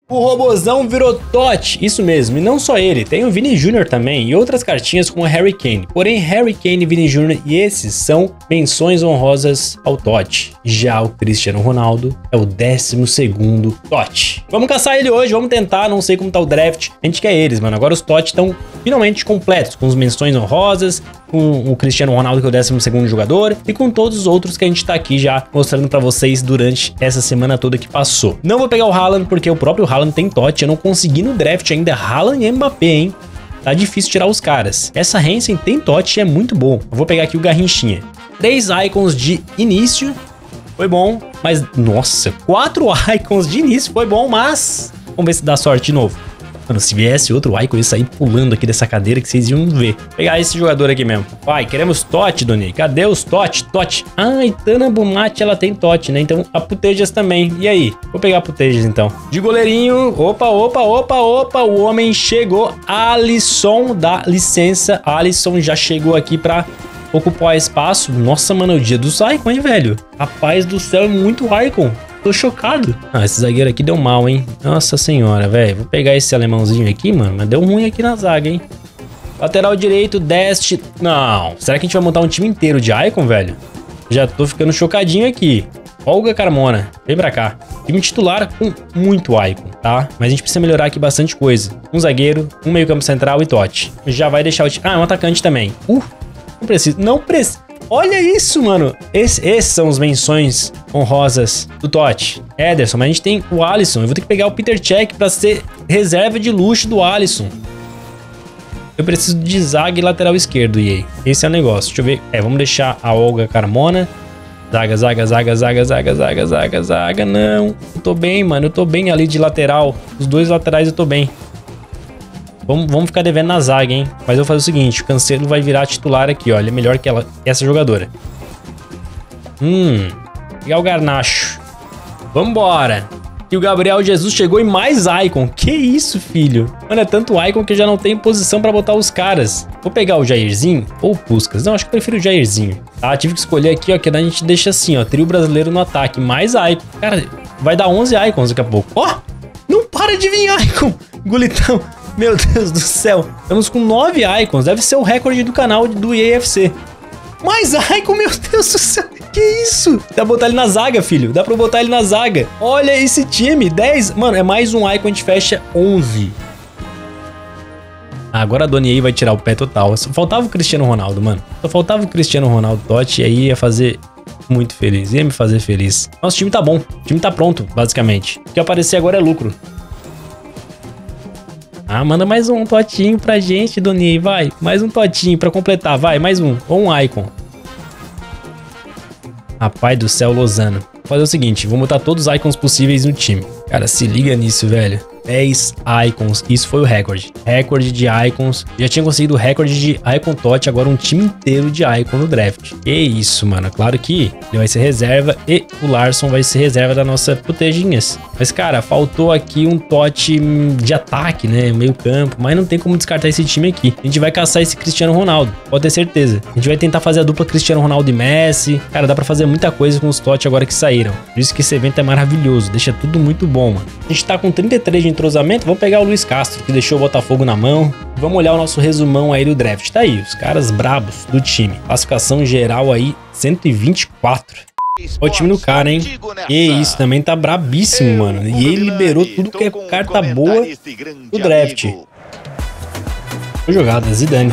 O Robozão virou Totti, isso mesmo, e não só ele, tem o Vini Jr. também e outras cartinhas com o Harry Kane. Porém, Harry Kane, Vini Jr. e esses são menções honrosas ao Totti. Já o Cristiano Ronaldo é o 12º Totti. Vamos caçar ele hoje, vamos tentar, não sei como tá o draft. A gente quer eles, mano. Agora os Totti estão finalmente completos, com as menções honrosas, com o Cristiano Ronaldo, que é o 12º jogador, e com todos os outros que a gente tá aqui já mostrando pra vocês durante essa semana toda que passou. Não vou pegar o Haaland, porque o próprio Haaland tem Totti, eu não consegui no draft ainda Haaland e Mbappé, hein? Tá difícil tirar os caras. Essa Hansen tem Totti e é muito bom. Eu vou pegar aqui o Garrinchinha. 3 icons de início, foi bom, mas nossa, 4 icons de início, foi bom, mas vamos ver se dá sorte de novo. Mano, se viesse outro icon, eu ia sair pulando aqui dessa cadeira que vocês iam ver. Vou pegar esse jogador aqui mesmo. Vai, queremos Totti, Doni. Cadê os Totti? Totti. Ah, e Tana Bonmati, ela tem Totti, né? Então, a Putellas também. E aí? Vou pegar a Putellas, então. De goleirinho. Opa. O homem chegou. Alisson, dá licença. Alisson já chegou aqui pra ocupar espaço. Nossa, mano, é o dia dos icons, hein, velho? Rapaz do céu, é muito icon. Tô chocado. Ah, esse zagueiro aqui deu mal, hein? Nossa senhora, velho. Vou pegar esse alemãozinho aqui, mano. Mas deu ruim aqui na zaga, hein? Lateral direito, Dest. Não. Será que a gente vai montar um time inteiro de icon, velho? Já tô ficando chocadinho aqui. Olga Carmona. Vem pra cá. Time titular com muito icon, tá? Mas a gente precisa melhorar aqui bastante coisa. Um zagueiro, um meio campo central e Totti. Já vai deixar o time... Ah, um atacante também. Não preciso. Não preciso. Olha isso, mano. Esses são os menções honrosas do Totti. Ederson, mas a gente tem o Alisson. Eu vou ter que pegar o Peter Cech pra ser reserva de luxo do Alisson. Eu preciso de zaga e lateral esquerdo, EA. Esse é o negócio. Deixa eu ver. Vamos deixar a Olga Carmona. Zaga. Não. Eu tô bem, mano. Eu tô bem ali de lateral. Os dois laterais eu tô bem. Vamos ficar devendo na zaga, hein? Mas eu vou fazer o seguinte, o Cancelo vai virar titular aqui, ó. Ele é melhor que essa jogadora. Pegar o Garnacho. Vambora. E o Gabriel Jesus chegou em mais icon. Que isso, filho? Mano, é tanto icon que eu já não tenho posição pra botar os caras. Vou pegar o Jairzinho ou o Puskas. Não, acho que eu prefiro o Jairzinho. Tá, tive que escolher aqui, ó, que a gente deixa assim, ó. Trio brasileiro no ataque. Mais icon. Cara, vai dar 11 icons daqui a pouco. Ó! Não para de vir icon! Gulitão. Meu Deus do céu. Estamos com 9 icons. Deve ser o recorde do canal do EAFC. Mais icon, meu Deus do céu. Que isso? Dá pra botar ele na zaga, filho. Dá pra botar ele na zaga. Olha esse time. 10. Mano, é mais um icon. A gente fecha 11. Agora a Doni aí vai tirar o pé total. Só faltava o Cristiano Ronaldo, mano. Só faltava o Cristiano Ronaldo Totti. E aí ia fazer muito feliz. Ia me fazer feliz. Nosso time tá bom. O time tá pronto, basicamente. O que aparecer agora é lucro. Ah, manda mais um totinho pra gente, Doni, vai. Mais um totinho pra completar, vai, mais um. Ou um icon. Rapaz do céu, Lozano. Vou fazer o seguinte, vou botar todos os icons possíveis no time. Cara, se liga nisso, velho. 10 icons, isso foi o recorde. Recorde de icons. Já tinha conseguido o recorde de icon Totti, agora um time inteiro de icon no draft. Que isso, mano. Claro que ele vai ser reserva e o Larsson vai ser reserva da nossa Putellas. Mas, cara, faltou aqui um Totti de ataque, né? Meio campo. Mas não tem como descartar esse time aqui. A gente vai caçar esse Cristiano Ronaldo, pode ter certeza. A gente vai tentar fazer a dupla Cristiano Ronaldo e Messi. Cara, dá pra fazer muita coisa com os Totti agora que saíram. Por isso que esse evento é maravilhoso. Deixa tudo muito bom, mano. A gente tá com 33 de entrosamento. Vamos pegar o Luiz Castro, que deixou o Botafogo na mão. Vamos olhar o nosso resumão aí do draft. Tá aí, os caras brabos do time. Classificação geral aí, 124. Olha o time do cara, hein? E isso, também tá brabíssimo, mano. E ele liberou tudo que é carta boa do draft. Boa jogada, Zidane.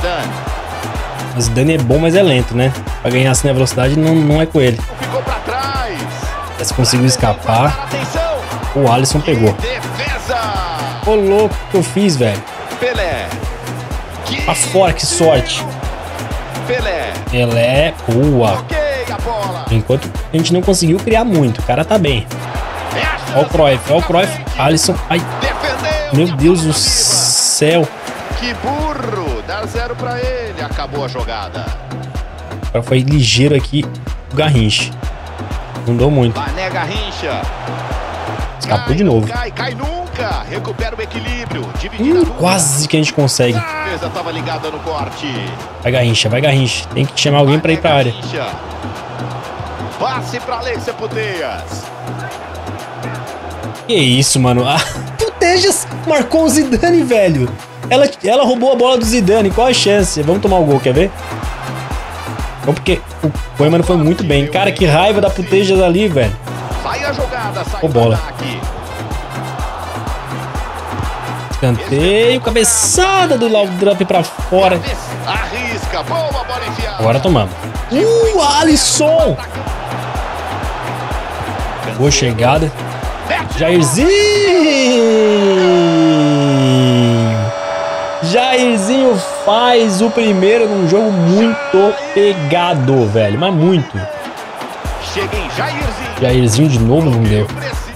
O Zidane é bom, mas é lento, né? Pra ganhar assim na velocidade não é com ele. Se conseguiu escapar. O Alisson pegou. Ô, louco que eu fiz, velho. Pra fora, que sorte. Pelé, boa. Enquanto a gente não conseguiu criar muito. O cara tá bem. Ó o Cruyff. Alisson. Ai. Meu Deus do céu. Que burro. Dá 0 pra ele. Acabou a jogada. O cara foi ligeiro aqui. O Garrincha. Não deu muito. Garrincha. Escapou de novo. Cai nunca. Recupera o equilíbrio. Quase que a gente consegue. A defesa tava ligada no corte. Vai, Garrincha. Tem que chamar alguém pra ir pra área. Passe pra Alexia Putellas. Que isso, mano. A Putejas marcou o Zidane, velho. Ela roubou a bola do Zidane. Qual a chance? Vamos tomar o gol, quer ver? Não, porque o Koeman foi muito bem. Cara, que raiva da Putejas ali, velho. Sai a jogada, sai o bola. Escanteio, cabeçada do Laudrup pra fora. Arrisca, boa bola enfiada. Agora tomamos. Alisson! Boa chegada. Jairzinho! Jairzinho faz o primeiro num jogo muito pegado, velho. Mas muito. Chega em Jairzinho. Jairzinho de novo não deu.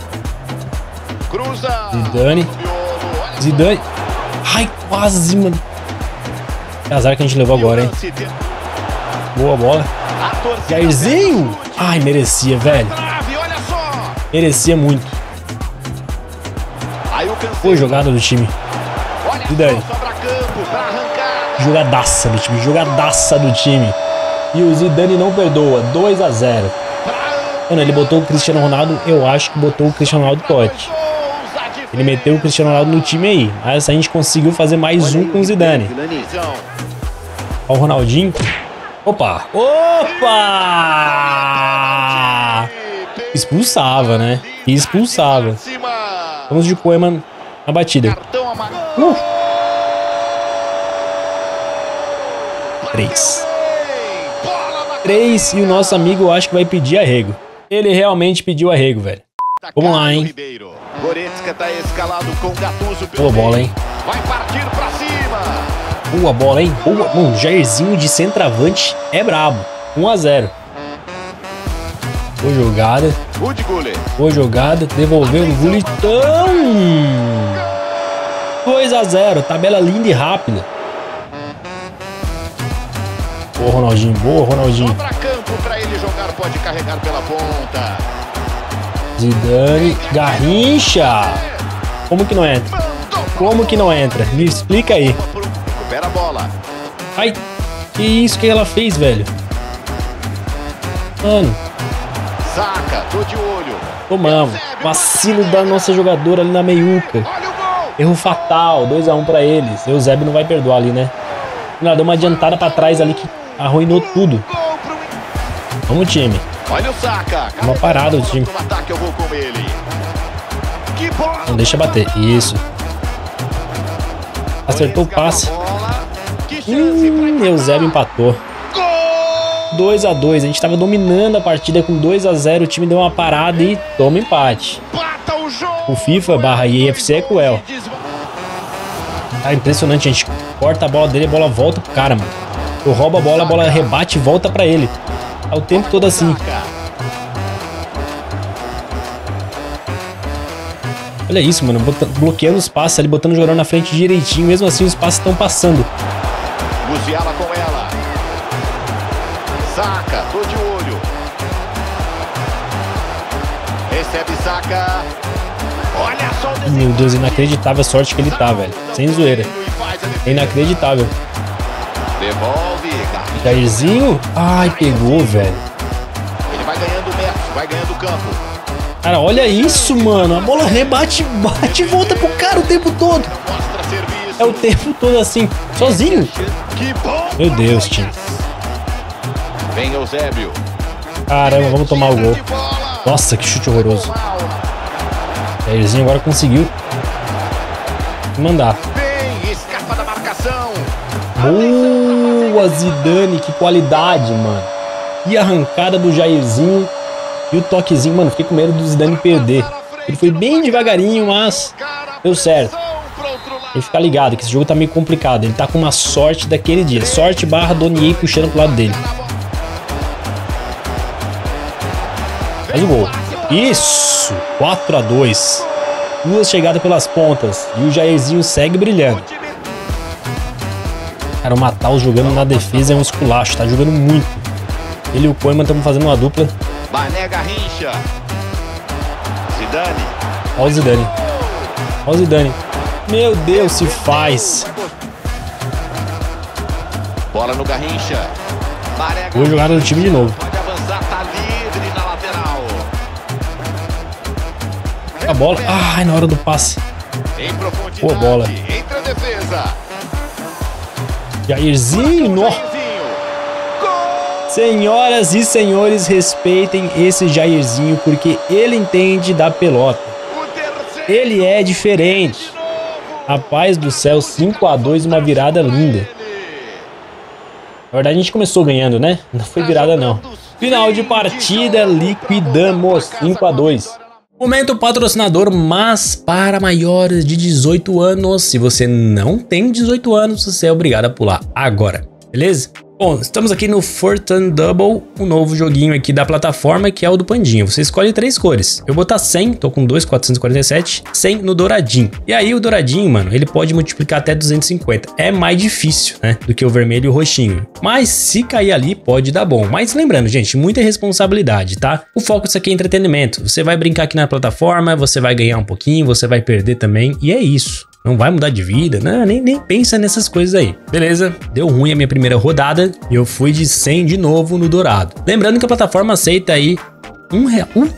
Zidane. Zidane. Ai, quase, mano. Que azar que a gente levou agora, hein? Boa bola. Jairzinho. Ai, merecia, velho. Merecia muito. Boa jogada do time. Zidane. Jogadaça do time. Jogadaça do time. E o Zidane não perdoa. 2 a 0. Mano, ele botou o Cristiano Ronaldo. Eu acho que botou o Cristiano Ronaldo Totti. Ele meteu o Cristiano Ronaldo no time aí. Mas a gente conseguiu fazer mais um com o Zidane. Olha o Ronaldinho. Opa! Opa! Expulsava, né? Expulsava. Vamos de Koeman na batida. 3 e o nosso amigo eu acho que vai pedir arrego. Ele realmente pediu arrego, velho. Vamos lá, hein? Boa bola, hein? Vai partir pra cima. Boa bola, hein? Boa. Mano, Jairzinho de centroavante é brabo. 1 a 0. Boa jogada. Boa jogada. Devolveu no Gulitão. 2 a 0. Tabela linda e rápida. Boa, Ronaldinho. Boa, Ronaldinho. Sobra campo pra ele jogar, pode carregar pela ponta. Zidane. Garrincha. Como que não entra? Como que não entra? Me explica aí. Recupera a bola. Ai, que isso que ela fez, velho? Mano. Saca, tô de olho. Tomamos. Vacilo da nossa jogadora ali na meiuca. Erro fatal. 2 a 1 pra eles. O Eusébio não vai perdoar ali, né? Ela deu uma adiantada pra trás ali que arruinou tudo. Vamos, time. Olha o Saca. Uma parada o time. Ataque, eu vou com ele. Que bola. Não deixa bater. Isso. Acertou o passe. Eusébio empatou. 2 a 2. A gente tava dominando a partida com 2 a 0. O time deu uma parada e toma empate. O FIFA / EFC é cruel. Tá impressionante, a gente corta a bola dele e a bola volta pro cara, mano. Eu roubo a bola rebate e volta pra ele. Tá o tempo todo assim. Olha isso, mano. Bloqueando os passes ali, botando o jogador na frente direitinho. Mesmo assim, os passes estão passando. Musiala com ela. Saca, tô de olho. Recebe Saca. Olha só o Meu Deus, inacreditável a sorte que ele tá, velho. Sem zoeira. É inacreditável. Devolve. Jairzinho. Ai, pegou, velho. Ele vai ganhando metros, vai ganhando campo. Cara, olha isso, mano. A bola rebate, bate e volta pro cara o tempo todo. Mostra serviço. É o tempo todo assim, sozinho. Que bom. Meu Deus, time. Vem Eusébio. Caramba, vamos tomar o gol. Nossa, que chute horroroso. Jairzinho agora conseguiu mandar. Vem, escapa da marcação. Boa, Zidane, que qualidade, mano. E a arrancada do Jairzinho e o toquezinho, mano, fiquei com medo do Zidane perder. Ele foi bem devagarinho, mas deu certo. E ficar ligado que esse jogo tá meio complicado. Ele tá com uma sorte daquele dia. Sorte / Donier puxando pro lado dele. Faz o gol. Isso! 4 a 2. 2 chegadas pelas pontas. E o Jairzinho segue brilhando. Cara, o Mataus jogando na defesa é um esculacho. Tá jogando muito. Ele e o Koeman estão fazendo uma dupla. Mané Garrincha. Zidane. Olha o Zidane. Olha o Zidane. Meu Deus, se faz. Bola no Garrincha. Boa jogada do time de novo. Pode avançar, tá livre na lateral. a bola. Ai, na hora do passe. Boa bola. Entra a defesa. Jairzinho, nó. Senhoras e senhores, respeitem esse Jairzinho, porque ele entende da pelota. Ele é diferente. Rapaz do céu, 5-2, uma virada linda. Na verdade, a gente começou ganhando, né? Não foi virada, não. Final de partida, liquidamos 5-2. Momento patrocinador, mas para maiores de 18 anos. Se você não tem 18 anos, você é obrigado a pular agora, beleza? Bom, estamos aqui no Fortune Double, um novo joguinho aqui da plataforma, que é o do Pandinha. Você escolhe 3 cores. Eu vou botar 100, tô com 2,447, 100 no douradinho. E aí o douradinho, mano, ele pode multiplicar até 250. É mais difícil, né, do que o vermelho e o roxinho. Mas se cair ali, pode dar bom. Mas lembrando, gente, muita responsabilidade, tá? O foco disso aqui é entretenimento. Você vai brincar aqui na plataforma, você vai ganhar um pouquinho, você vai perder também, e é isso. Não vai mudar de vida, né? Nem pensa nessas coisas aí. Beleza, deu ruim a minha primeira rodada e eu fui de 100 de novo no dourado. Lembrando que a plataforma aceita aí R$1.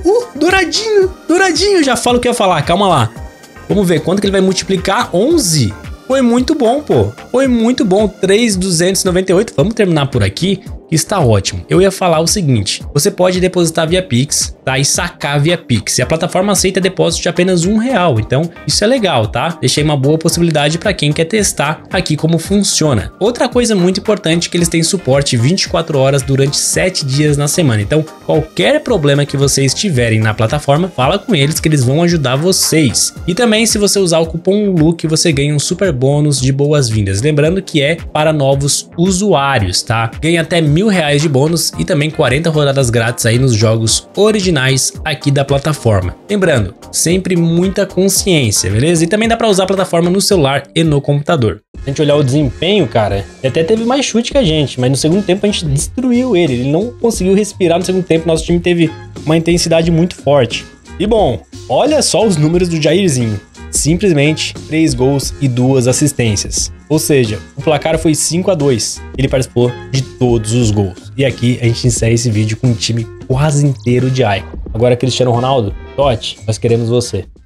Douradinho, já falo o que eu ia falar, calma lá. Vamos ver quanto que ele vai multiplicar, 11. Foi muito bom, pô. Foi muito bom, 3.298. Vamos terminar por aqui, que está ótimo. Eu ia falar o seguinte, você pode depositar via Pix, tá? E sacar via Pix. E a plataforma aceita depósito de apenas R$1, então isso é legal, tá? Deixei uma boa possibilidade para quem quer testar aqui como funciona. Outra coisa muito importante é que eles têm suporte 24 horas durante 7 dias na semana. Então, qualquer problema que vocês tiverem na plataforma, fala com eles que eles vão ajudar vocês. E também, se você usar o cupom LUC, você ganha um super bônus de boas-vindas. Lembrando que é para novos usuários, tá? Ganha até R$1.000 de bônus e também 40 rodadas grátis aí nos jogos originais aqui da plataforma. Lembrando, sempre muita consciência, beleza? E também dá para usar a plataforma no celular e no computador. Se a gente olhar o desempenho, cara, ele até teve mais chute que a gente, mas no segundo tempo a gente destruiu ele. Ele não conseguiu respirar no segundo tempo, nosso time teve uma intensidade muito forte. E bom, olha só os números do Jairzinho. Simplesmente 3 gols e 2 assistências. Ou seja, o placar foi 5-2. Ele participou de todos os gols. E aqui a gente encerra esse vídeo com um time quase inteiro de Icon. Agora, Cristiano Ronaldo, Totti, nós queremos você.